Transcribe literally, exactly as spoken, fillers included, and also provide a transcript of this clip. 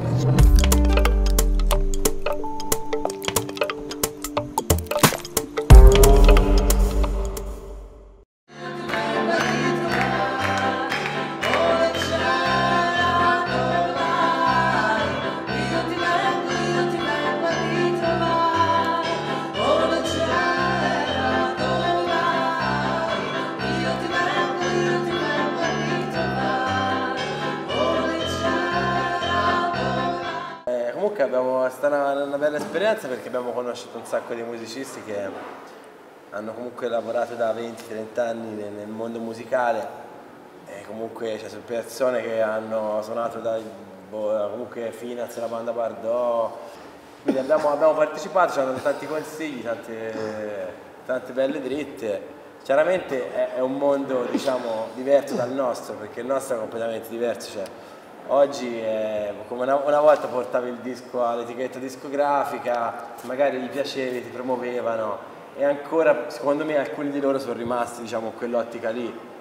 Comunque abbiamo, è stata una, una bella esperienza perché abbiamo conosciuto un sacco di musicisti che hanno comunque lavorato da venti trenta anni nel, nel mondo musicale e comunque cioè, sono persone che hanno suonato da boh, comunque Finaz, la banda Bardot, quindi abbiamo, abbiamo partecipato, ci hanno dato tanti consigli, tante, tante belle dritte. Chiaramente è, è un mondo diciamo diverso dal nostro perché il nostro è completamente diverso. Cioè, oggi è come una, una volta portavi il disco all'etichetta discografica, magari gli piacevi, ti promuovevano e ancora secondo me alcuni di loro sono rimasti diciamo in quell'ottica lì.